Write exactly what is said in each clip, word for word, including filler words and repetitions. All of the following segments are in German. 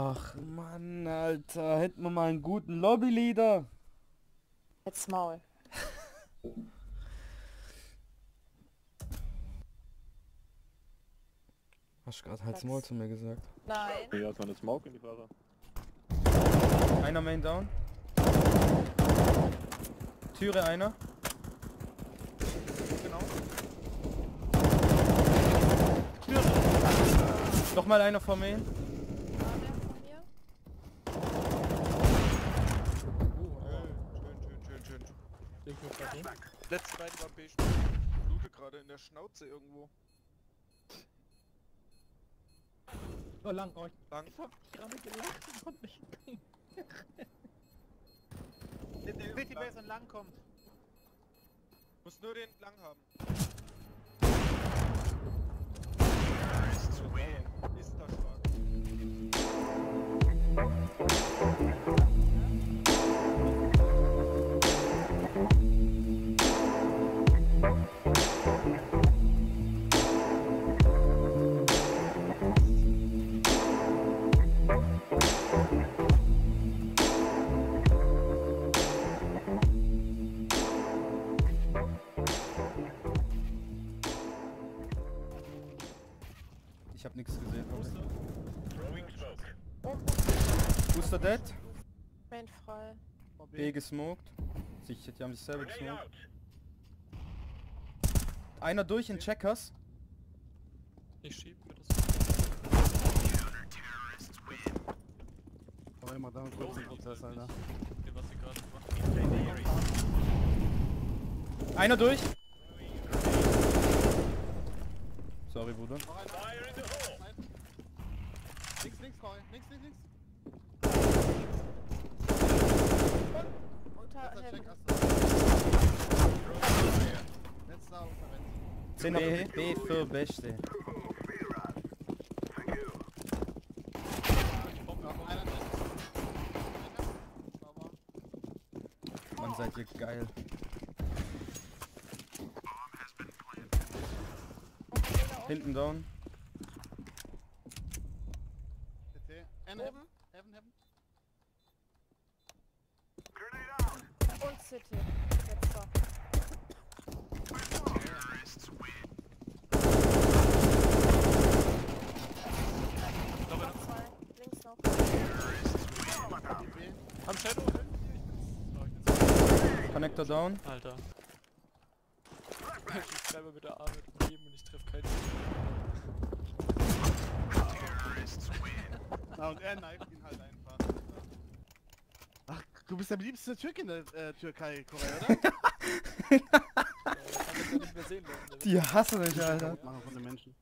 Ach Mann, Alter, hätten wir mal einen guten Lobbyleader. Jetzt Maul. Hast du gerade Halt's Maul zu mir gesagt? Nein. Ja, hat man eine Smoke in die Fahrer. Einer Main down. Türe einer. Genau. Türe. Nochmal einer vor Main. War der von mir? Oh, schön, schön, schön, schön. Letzte beiden war B. Blute gerade in der Schnauze irgendwo. Oh, lang, oh, Lang. ich hab gerade gelacht und konnte nicht gucken. City Base und lang kommt. Muss nur den lang haben. Ist da stark. Ich hab nichts gesehen. Oh, Booster dead. Main frei. B gesmoked. Sich, die haben sich selber gesmoked. Einer durch in Checkers. Ich schieb mir das. Aber immer da einen kurzen Prozess, Alter. Was sie gerade macht. Einer durch. Sorry, Bruder. Links, links, Roy. Links, links, links. Unter Letzter Heaven. Check, Aster. Letzter Unterwend. zehn B, B für Beste. Noch einer drin. Sauber. Mann, seid ihr geil. Hinten down. C T. And Oben. Heaven, Heaven. Und City. Letzter. Noch zwei. Links noch. B. Am Shadow? Connector down. Alter. Ich schreibe mit der A mit dem Leben und ich treffe keinen. Na und er knifet ihn halt einfach. Ach, du bist der beliebteste Türk in der äh, Türkei, Korea, oder? Äh, ich kann das ja nicht mehr sehen lassen. Die hassen mich, Alter. Machen von den Menschen.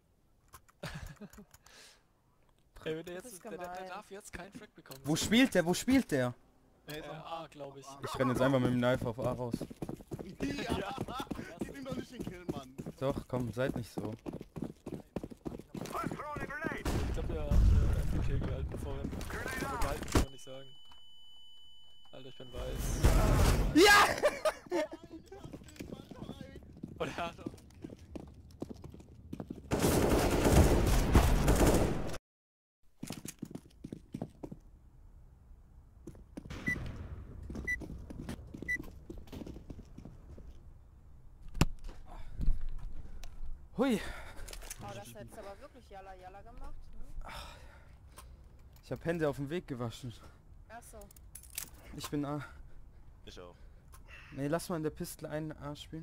Ey, wenn der Das jetzt, ist der, der, der gemein. darf jetzt keinen Track bekommen. Wo spielt der? Wo spielt der? Er Äh, ist am A, glaube ich. Ich renn jetzt einfach mit dem Knife auf A raus. Ja! Gib ihm doch nicht den Kill, Mann. Doch, komm, seid nicht so. Ich glaube, der hat äh, M V K gehalten vorhin. Aber gehalten kann man nicht sagen. Alter, ich bin weiß. Ja! Und er hat auch... Hui. Oh, das hat jetzt aber wirklich Jalla Jalla gemacht. Hm? Ich hab Hände auf dem Weg gewaschen. Achso. Ich bin A. Ich auch. Nee, lass mal in der Pistole einen A spielen.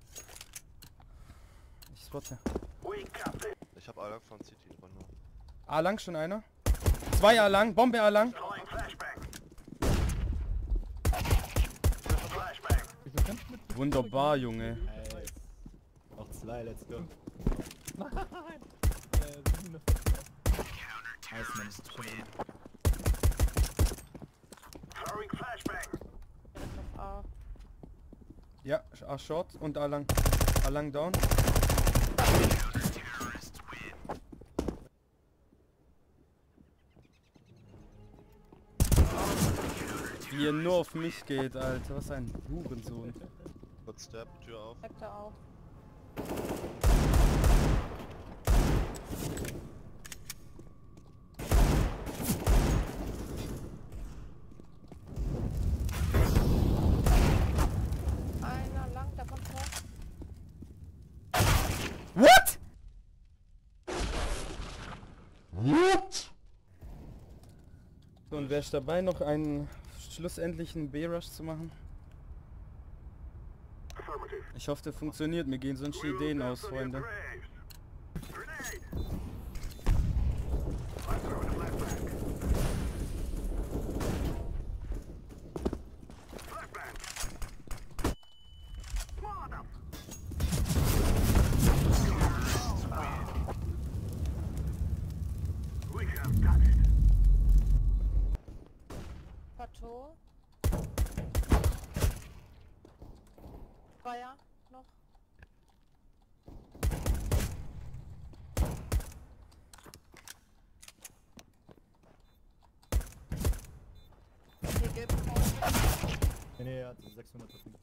Ich spotte. Ich hab Alarm von City, aber nur. A lang schon einer. Zwei A lang, Bombe A lang. Wunderbar, Junge. Ey. Noch zwei, let's go. Nein! Äh, sieben. Nice, man. Schon Direkt auf A. Ja, A short und A lang. A lang down. Wie er nur auf mich geht, Alter. Was ein Hurensohn. Footstep, Tür auf. Sektor auf. Und wäre ich dabei, noch einen schlussendlichen B-Rush zu machen? Ich hoffe, der funktioniert. Mir gehen sonst die Ideen aus, Freunde. Pato. Feuer noch. Hier gelb raus. Nee, nee, er hat sechshundert verdient.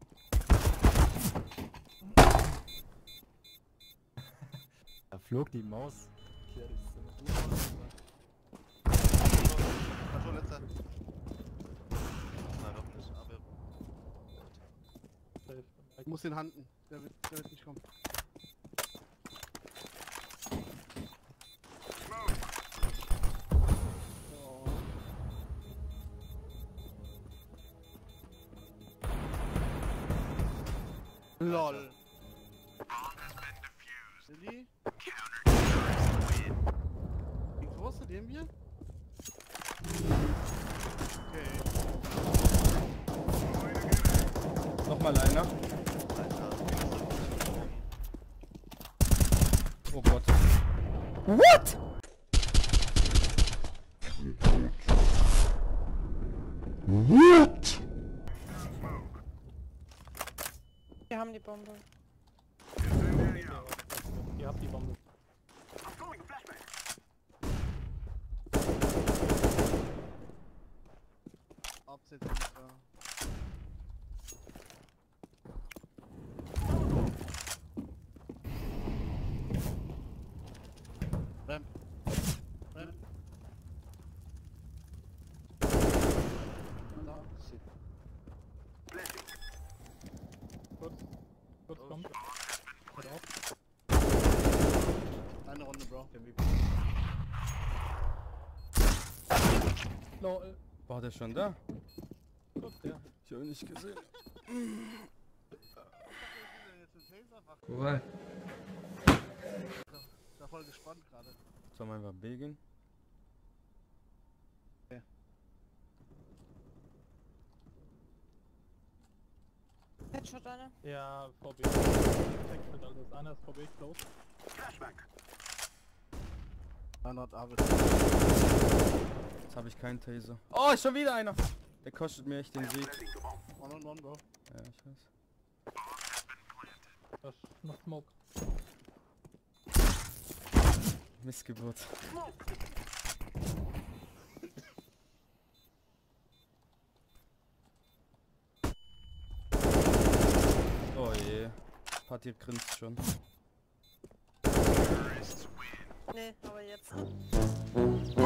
Da flog die Maus. Hier, das ist Pato, letzter. Nein, noch nicht, aber... Ich muss den handen. Der wird, der wird nicht kommen. LOL. Silly. Wie groß sind wir? Okay. Nochmal einer. Oh Gott. What? What? Wir haben die Bombe. Ihr habt die Bombe. Hauptsächlich, ja. Ramp. Ramp. Da. Kurz. Kurz kommt. Hört auf. Eine Runde, Bro. Lol. War der schon da? Kurz, ja. Ich habe ihn nicht gesehen. Wobei. Ich war voll gespannt gerade. Sollen wir einfach B gehen? Headshot einer. Ja, V B. Perfekt mit alles. Einer ist V B close. dreihundert Arbeit. Jetzt habe ich keinen Taser. Oh, ist schon wieder einer! Der kostet mir echt den Sieg. One on one, Bro. Ja, ich weiß. Das ist noch Smoke. Missgeburt. Oh je. Party grinst schon. Nee, aber jetzt.